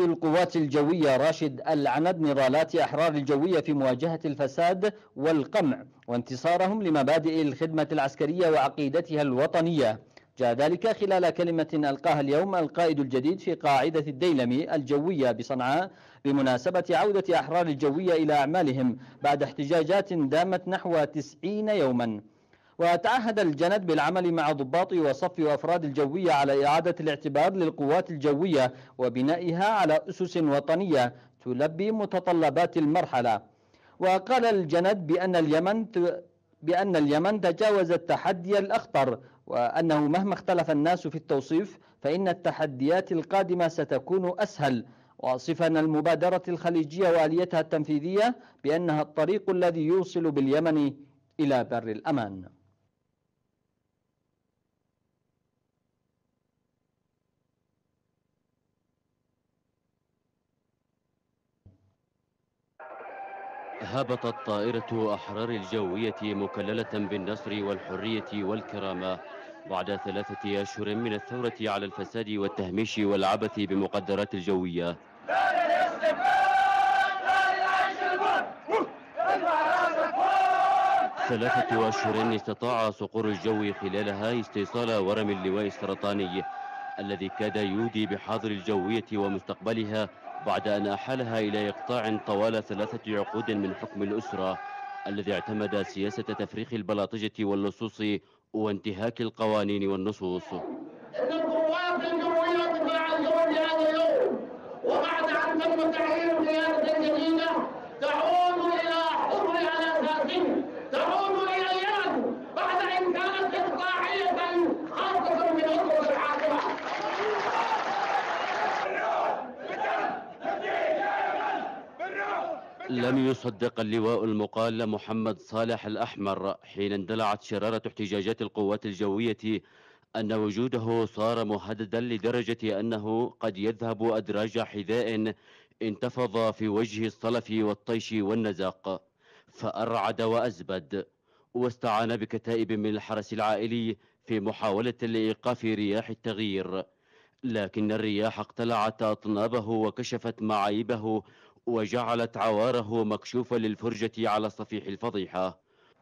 القوات الجوية راشد العند نضالات أحرار الجوية في مواجهة الفساد والقمع وانتصارهم لمبادئ الخدمة العسكرية وعقيدتها الوطنية. جاء ذلك خلال كلمة ألقاها اليوم القائد الجديد في قاعدة الديلمي الجوية بصنعاء بمناسبة عودة أحرار الجوية إلى أعمالهم بعد احتجاجات دامت نحو 90 يوما. وتعهد الجند بالعمل مع ضباط وصف وأفراد الجوية على إعادة الاعتبار للقوات الجوية وبنائها على أسس وطنية تلبي متطلبات المرحلة. وقال الجند بأن اليمن تجاوز التحدي الأخطر، وأنه مهما اختلف الناس في التوصيف فإن التحديات القادمة ستكون أسهل، واصفا المبادرة الخليجية وآليتها التنفيذية بأنها الطريق الذي يوصل باليمن إلى بر الأمان. هبطت طائرة أحرار الجوية مكللة بالنصر والحرية والكرامة بعد 3 أشهر من الثورة على الفساد والتهميش والعبث بمقدرات الجوية. 3 أشهر استطاع صقور الجو خلالها استئصال ورم اللواء السرطاني الذي كاد يودي بحاضر الجوية ومستقبلها بعد أن أحالها إلى إقطاع طوال 3 عقود من حكم الأسرة الذي اعتمد سياسة تفريخ البلاطجة واللصوص وانتهاك القوانين والنصوص. إن القوات الجوية دفاع الجو هذا اليوم وبعد أن تم تعيين قيادة جديدة تعود إلى حكمها الأساسي، تعود إلى اليمن بعد أن كانت إقطاعية خاصة من أسس الحاكمة. لم يصدق اللواء المقال محمد صالح الأحمر حين اندلعت شرارة احتجاجات القوات الجوية أن وجوده صار مهددا لدرجة أنه قد يذهب أدراج حذاء انتفض في وجه الصلف والطيش والنزاق، فأرعد وأزبد واستعان بكتائب من الحرس العائلي في محاولة لإيقاف رياح التغيير، لكن الرياح اقتلعت أطنابه وكشفت معايبه وجعلت عواره مكشوفا للفرجة على صفيح الفضيحة.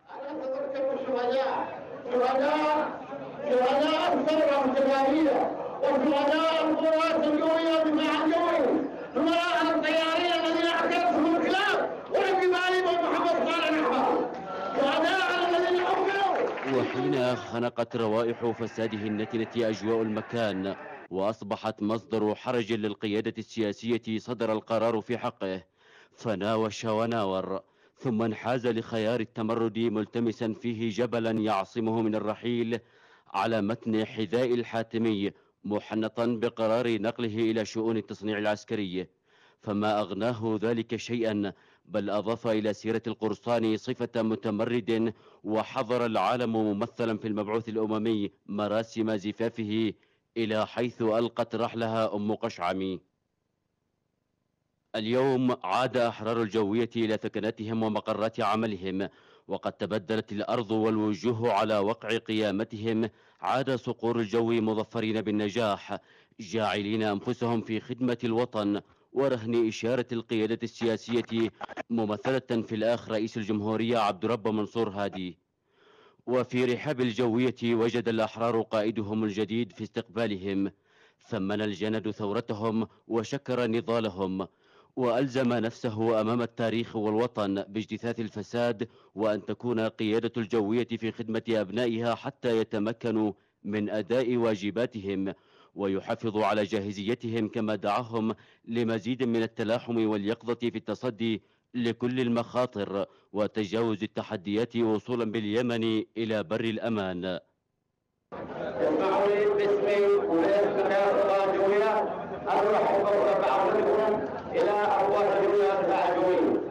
شهداء الثورة الجزائرية وشهداء القوات الجوية والدفاع الجوي نمراء الطيارين الذين اعترفوا بالخلاف والانتماء بمحمد صالح الأحمر، شهداء الذين حكموا. وحين خنقت روائح فساده النتنة أجواء المكان وأصبحت مصدر حرج للقيادة السياسية صدر القرار في حقه، فناوش وناور ثم انحاز لخيار التمرد ملتمسا فيه جبلا يعصمه من الرحيل على متن حذاء الحاتمي محنطا بقرار نقله إلى شؤون التصنيع العسكري، فما أغناه ذلك شيئا بل أضاف إلى سيرة القرصان صفة متمرد وحضر العالم ممثلا في المبعوث الأممي مراسم زفافه إلى حيث ألقت رحلها أم قشعمي. اليوم عاد أحرار الجوية إلى ثكناتهم ومقرات عملهم، وقد تبدلت الأرض والوجوه على وقع قيامتهم. عاد صقور الجو مظفرين بالنجاح جاعلين أنفسهم في خدمة الوطن ورهن إشارة القيادة السياسية ممثلة في الآخ رئيس الجمهورية عبد رب منصور هادي. وفي رحاب الجوية وجد الأحرار قائدهم الجديد في استقبالهم، ثمن الجند ثورتهم وشكر نضالهم، وألزم نفسه أمام التاريخ والوطن باجتثاث الفساد وأن تكون قيادة الجوية في خدمة أبنائها حتى يتمكنوا من أداء واجباتهم ويحافظوا على جاهزيتهم، كما دعاهم لمزيد من التلاحم واليقظة في التصدي لكل المخاطر وتجاوز التحديات وصولا باليمن إلى بر الأمان. اسمحوا باسمي ولاسم قيادة الجوية أن أرحب بعودتكم إلى أرواح الجوية والدفاع الجوي.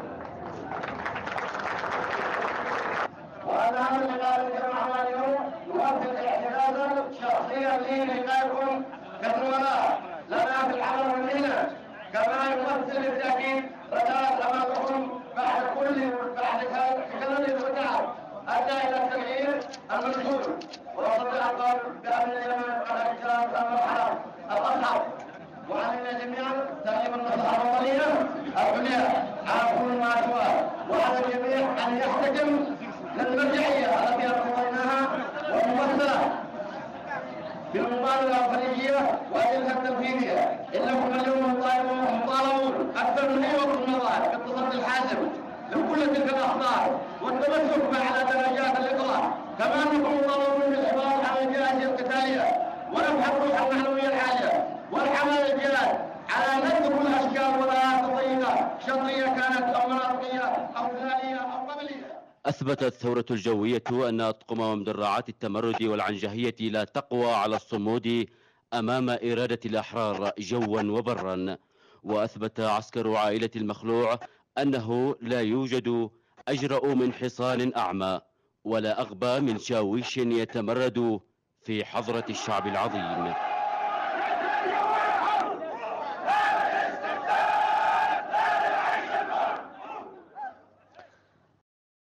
وهذا اللقاء الذي جمعنا اليوم يوافق اعتقادا شخصيا لي لقائكم كالزملاء لنا في العمل والمهنة، كما يمثل بالتأكيد رسالة أمامكم بعد كل الفتاة أدى إلى التغيير المنشود وصدق القول بأن اليمن على إجراء المرحلة الأصعب، وعلينا جميعا تعليم العليا على كل ما سواه، وعلى الجميع أن يحتكم للمرجعية التي ارتضيناها والممثلة بالمبادرة الخليجية وأجهزة التنفيذية. إنكم اليوم مطالبون أكثر من أي وقت مضى بالتصدي الحازم لكل تلك الأخطار والتمسك على درجات الإطلاق، كما أنكم مطالبون بالحفاظ على الجهاز القتالية ونفح الروح المعنوية العالية والعمل الجاد على نقد كل الأشكال والآلات الضيقة شرقية كانت أو مناطقية أو ثنائية أو قبلية. أثبتت الثورة الجوية أن أطقم ومدرعات التمرد والعنجهية لا تقوى على الصمود أمام إرادة الأحرار جوا وبرا. وأثبت عسكر عائلة المخلوع أنه لا يوجد أجرأ من حصان أعمى ولا أغبى من شاويش يتمرد في حضرة الشعب العظيم.